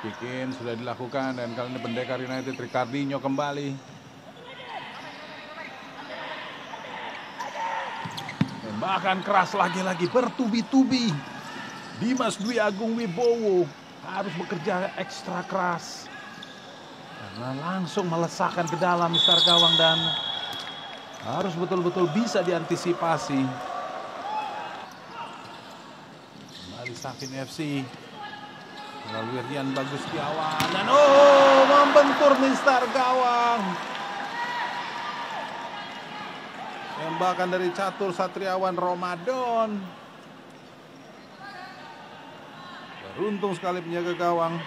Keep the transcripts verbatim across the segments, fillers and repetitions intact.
Kick in sudah dilakukan dan kali ini Pendekar United Ricardinho kembali. Tembakan keras lagi-lagi bertubi-tubi. Dimas Dwi Agung Wibowo harus bekerja ekstra keras karena langsung melesakkan ke dalam mistar gawang dan harus betul-betul bisa diantisipasi. Kembali Safin F C melalui Rian Bagus Setiawan dan oh, membentur mistar gawang. Tembakan dari Catur Satriawan Ramadan. Beruntung sekali penjaga gawang.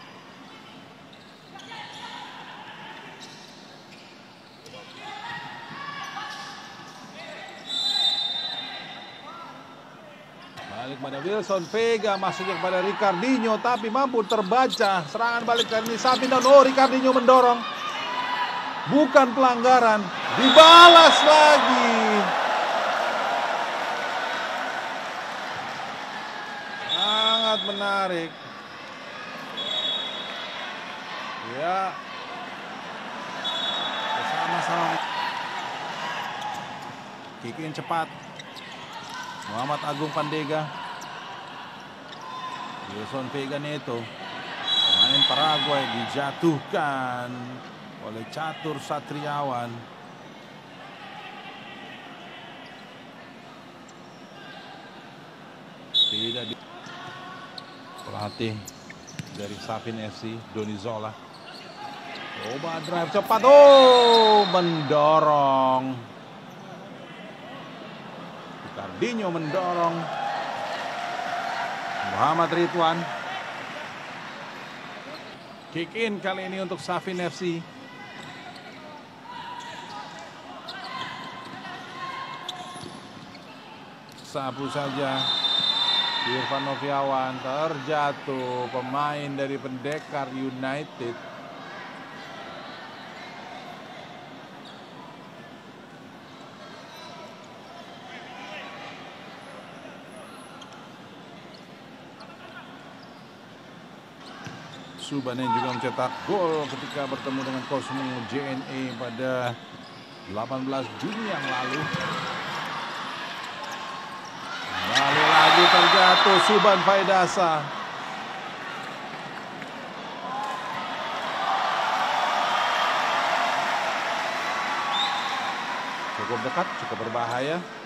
Balik pada Wilson Vega, masuknya kepada Ricardinho tapi mampu terbaca. Serangan balik kali ini Safin dan oh, Ricardinho mendorong. Bukan pelanggaran, dibalas lagi. Sangat menarik. Ya. Bersama-sama. Kick in cepat. Muhammad Agung Pandega. Wilson Vega Neto. Pemain Paraguay dijatuhkan oleh Catur Satriawan. Tidak di pelatih dari Safin F C, Doni Zola. Coba drive cepat, oh mendorong. Ricardinho mendorong. Muhammad Ridwan. Kick in kali ini untuk Safin F C. Sapu saja. Irfan Noviawan terjatuh, pemain dari Pendekar United. Suban yang juga mencetak gol ketika bertemu dengan Cosmo J N E pada delapan belas Juni yang lalu. Lalu lagi terjatuh Suban Faidasa. Cukup dekat, cukup berbahaya.